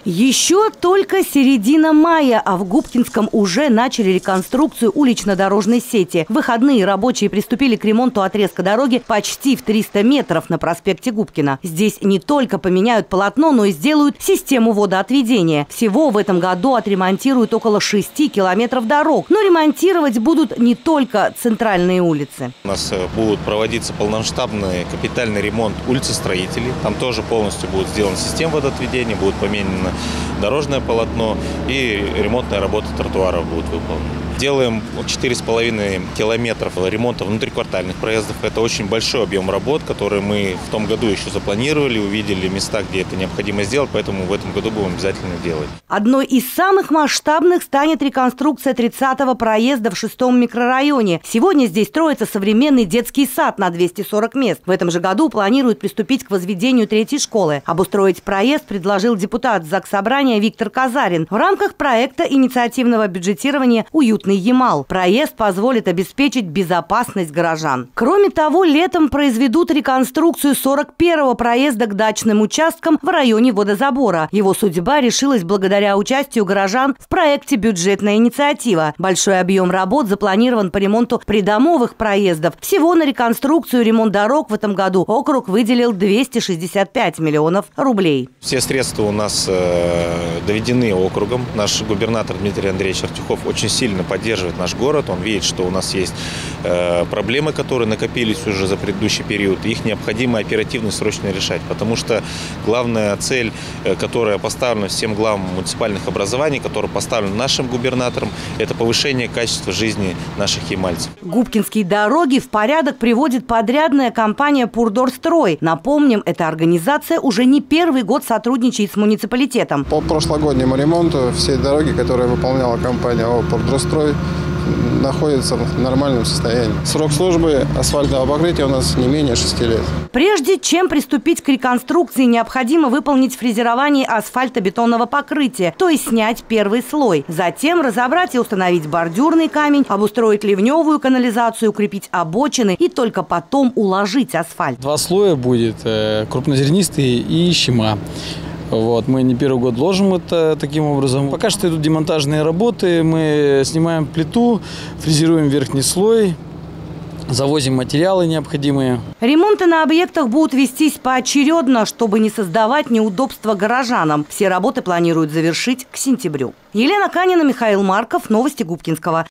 Еще только середина мая, а в Губкинском уже начали реконструкцию улично-дорожной сети. В выходные рабочие приступили к ремонту отрезка дороги почти в 300 метров на проспекте Губкина. Здесь не только поменяют полотно, но и сделают систему водоотведения. Всего в этом году отремонтируют около 6 километров дорог. Но ремонтировать будут не только центральные улицы. У нас будет проводиться полномасштабный капитальный ремонт улицы Строителей. Там тоже полностью будет сделана система водоотведения, будет поменено дорожное полотно и ремонтная работа тротуаров будет выполнена. Делаем 4,5 километров ремонта внутриквартальных проездов. Это очень большой объем работ, который мы в том году еще запланировали, увидели места, где это необходимо сделать, поэтому в этом году будем обязательно делать. Одной из самых масштабных станет реконструкция 30-го проезда в 6-м микрорайоне. Сегодня здесь строится современный детский сад на 240 мест. В этом же году планируют приступить к возведению 3-й школы. Обустроить проезд предложил депутат Заксобрания Виктор Казарин в рамках проекта инициативного бюджетирования «Уютный Ямал». Проезд позволит обеспечить безопасность горожан. Кроме того, летом произведут реконструкцию 41-го проезда к дачным участкам в районе водозабора. Его судьба решилась благодаря участию горожан в проекте «Бюджетная инициатива». Большой объем работ запланирован по ремонту придомовых проездов. Всего на реконструкцию и ремонт дорог в этом году округ выделил 265 миллионов рублей. Все средства у нас доведены округом. Наш губернатор Дмитрий Андреевич Артюхов очень сильно поддерживает наш город. Он видит, что у нас есть проблемы, которые накопились уже за предыдущий период. Их необходимо оперативно и срочно решать, потому что главная цель, которая поставлена всем главам муниципальных образований, которая поставлена нашим губернатором, это повышение качества жизни наших ямальцев. Губкинские дороги в порядок приводит подрядная компания «Пурдорстрой». Напомним, эта организация уже не первый год сотрудничает с муниципалитетом. По прошлогоднему ремонту все дороги, которые выполняла компания ООО «Пурдорстрой», находится в нормальном состоянии. Срок службы асфальтового покрытия у нас не менее 6 лет. Прежде чем приступить к реконструкции, необходимо выполнить фрезерование асфальтобетонного покрытия, то есть снять первый слой. Затем разобрать и установить бордюрный камень, обустроить ливневую канализацию, укрепить обочины и только потом уложить асфальт. 2 слоя будет, крупнозернистый и щема. Вот, мы не первый год ложим это таким образом. Пока что идут демонтажные работы, мы снимаем плиту, фрезеруем верхний слой, завозим материалы необходимые. Ремонты на объектах будут вестись поочередно, чтобы не создавать неудобства горожанам. Все работы планируют завершить к сентябрю. Елена Канина, Михаил Марков. Новости Губкинского.